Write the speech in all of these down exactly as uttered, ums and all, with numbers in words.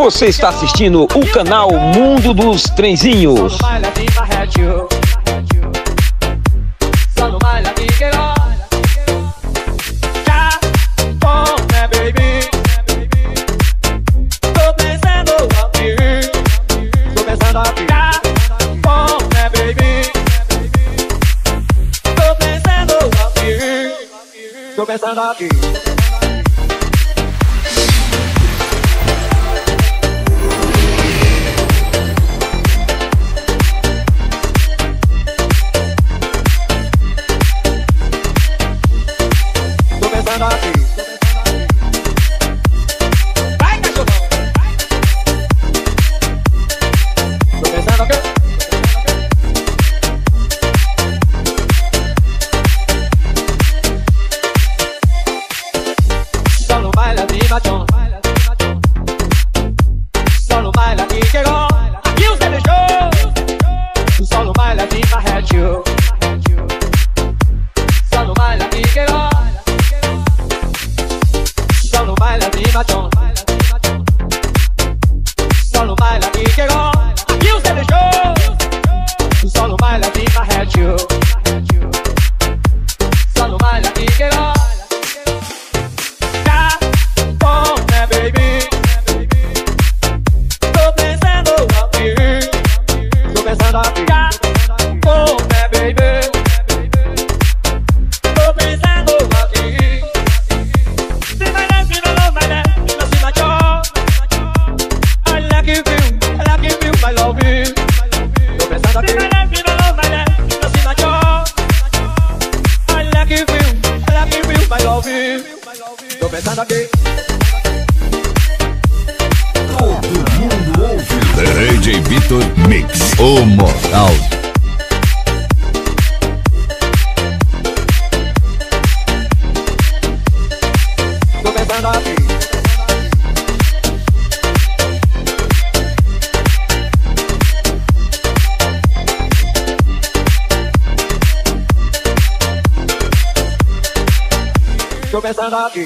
Você está assistindo o canal Mundo dos Trenzinhos. Tô pensando aqui. Tô pensando aqui. Vai, cachorrão. Tô pensando aqui. Solo baila y llegó. Aquí usted le show. Solo baila y I had you. Solo baila y llegó. Solo baila y machón. Solo baila y llegó. Aquí usted le show. Solo baila y I had you. Solo baila y llegó. Tô pensando aqui. Todo mundo ouve D J Vitor Mix, o moral. Tô pensando aqui. Tô pensando aqui.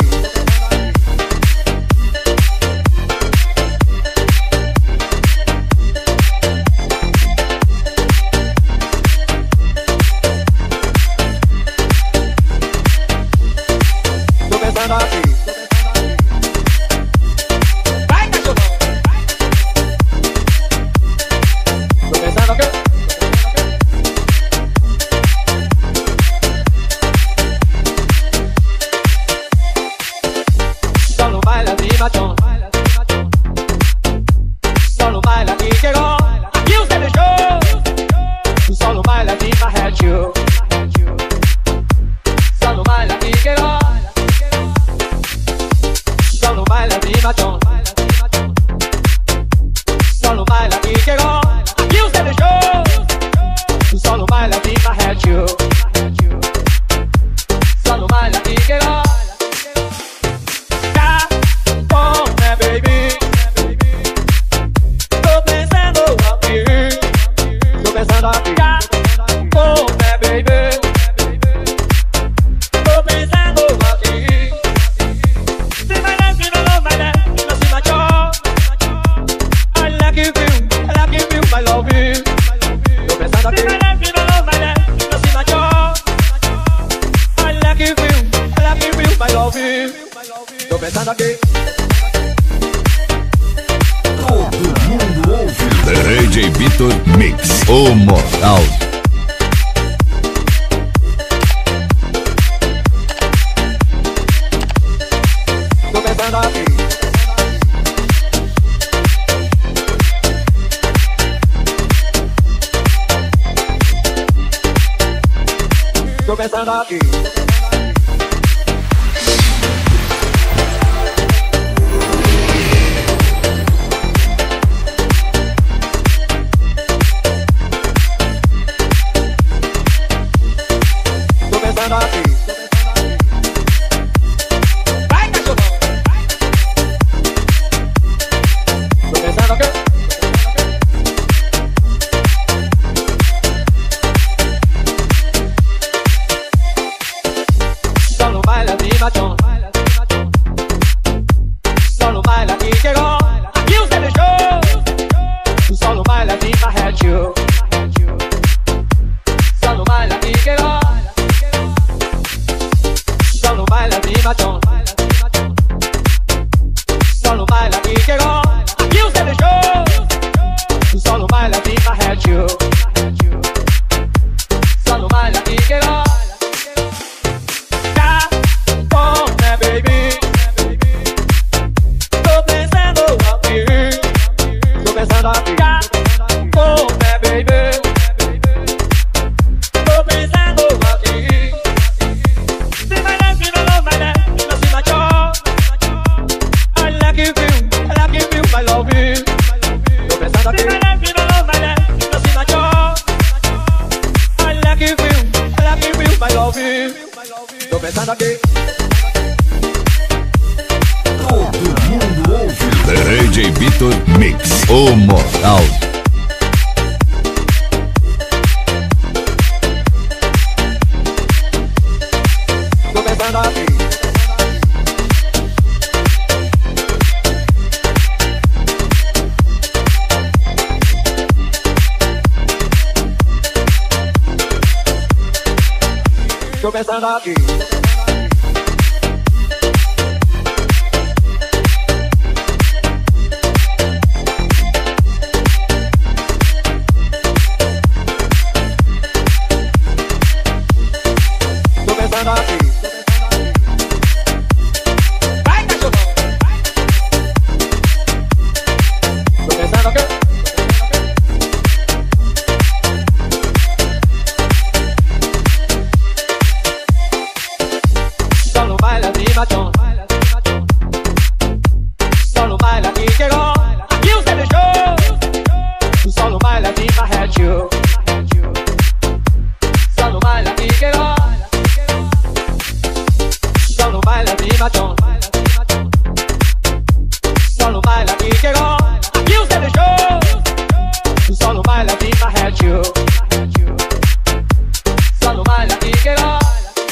Tô pensando aqui. Vai, cachorrão. Tô pensando aqui. Solo baila y machón. Solo baila y llegó. Aquí usted le show. Solo baila y I had you. Solo baila y llegó. Solo baila y machón. Solo baila y llegó. Aquí usted le show. Solo baila y I had you. Solo baila y llegó. Tô pensando aqui. Todo mundo ouve D J Vitor Mix, o moral. Tô pensando aqui. Tô pensando aqui. Tô pensando aqui. Vai, cachorrão. Tô pensando aqui. Solo baila y machón. Solo baila y llegó. Aquí usted le show. machão. Só no baile aqui que gosta. Aqui você deixou. Só no baile aqui pra retio. Só no baile aqui que gosta. Tá bom, né, baby? Tô pensando aqui. Tô pensando aqui. Tá bom, né, baby? Tô pensando aqui. Se vai lá, se não, não vai lá. Não se machou. I like you, I like you, I love you. Tô pensando aqui. Se vai lá, se não, não vai lá. Não se machou. I like you, I like you, I love you. Tô pensando aqui. Todo mundo ouve. D J Vitor Mix, o moral. Tô pensando aqui. Tô pensando aqui. Tô pensando aqui. Vai, cachorro. Tô pensando aqui. Só no baile de machão. Só no baile aqui que gosta. Aqui você deixou. Só no baile aqui pra retio. Só no baile aqui que gosta. Só no baile de machão. Só no baile aqui que gosta. Aqui você deixou. Só no baile aqui pra retio. Só no baile aqui que gosta.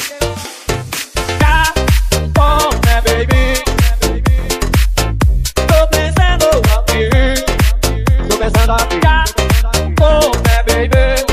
Tá bom, né, baby? Tô pensando aqui. Tô pensando aqui. Tá bom, né, baby?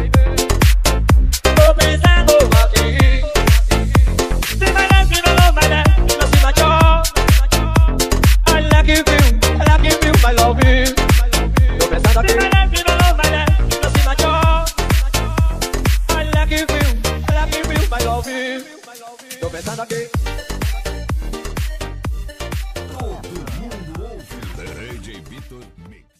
Tô pensando aqui. Se vai lá, se não, não vai lá. Não se machou. I like you, I like you, I love you. Tô pensando aqui. Se vai lá, se não, não vai lá. Não se machou. I like you, I like you, I love you. Tô pensando aqui. Todo mundo ouve. D J Vitor Mix.